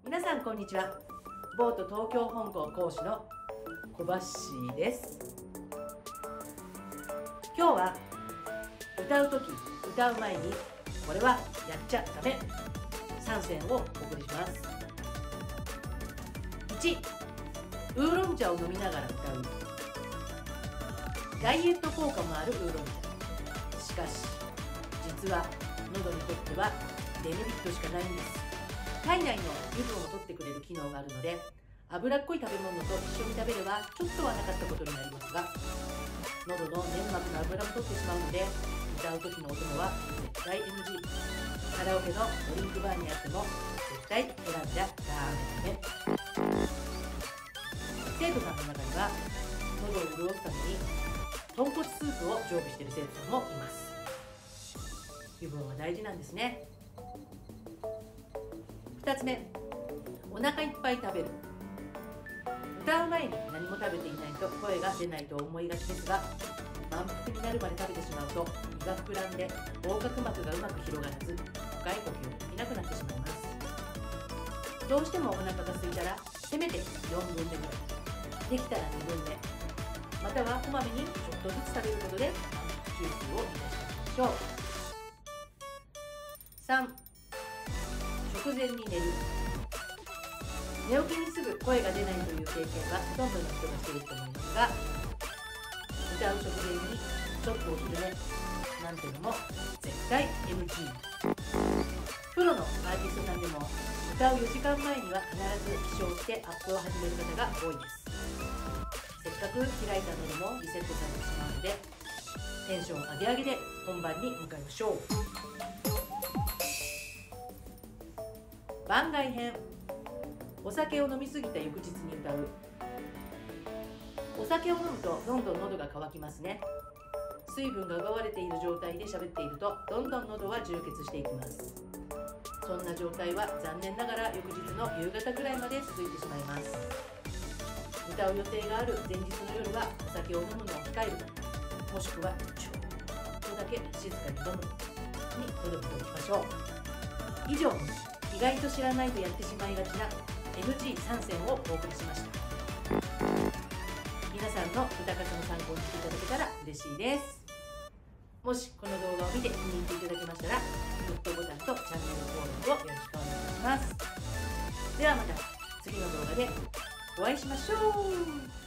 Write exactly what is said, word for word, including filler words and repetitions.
皆さんこんにちは。ボート東京本校講師の小橋です。今日は歌うとき歌う前にこれはやっちゃダメさんせんをお送りします。いち、ウーロン茶を飲みながら歌う。ダイエット効果もあるウーロン茶。しかし実は喉にとってはデメリットしかないんです。体内の油分を取ってくれる機能があるので、脂っこい食べ物と一緒に食べればちょっとはなかったことになりますが、喉の粘膜の油も取ってしまうので、歌う時のお供は絶対 エヌジー。 カラオケのドリンクバーにあっても絶対選んじゃダメね。生徒さんの中には喉を潤すために豚骨スープを常備している生徒さんもいます。油分は大事なんですね。ふたつめ、お腹いっぱい食べる。歌う前に何も食べていないと声が出ないと思いがちですが、満腹になるまで食べてしまうと胃が膨らんで横隔膜がうまく広がらず、深い呼吸ができなくなってしまいます。どうしてもお腹が空いたらせめてよんぶんめぐらい、できたらにぶんめ、またはこまめにちょっとずつ食べることで満腹中枢を満たしていきましょう。さん、直前に寝る。寝起きにすぐ声が出ないという経験はほとんどの人がしていると思いますが、歌う直前にちょっとお昼寝なんてのも絶対 エヌジー。 プロのアーティストさんでも歌うよじかんまえには必ず起床してアップを始める方が多いです。せっかく開いた喉もリセットされてしまうので、テンション上げ上げで本番に向かいましょう。番外編。お酒を飲みすぎた翌日に歌う。お酒を飲むとどんどん喉が渇きますね。水分が奪われている状態で喋っているとどんどん喉は充血していきます。そんな状態は残念ながら翌日の夕方ぐらいまで続いてしまいます。歌う予定がある前日の夜はお酒を飲むのを控える、もしくはちょっとだけ静かに飲むにとどめておきましょう。以上、意外と知らないとやってしまいがちな エヌジーさん 選をお送りしました。皆さんの歌方の参考にしていただけたら嬉しいです。もしこの動画を見て気に入っていただけましたら、グッドボタンとチャンネル登録をよろしくお願いします。ではまた次の動画でお会いしましょう。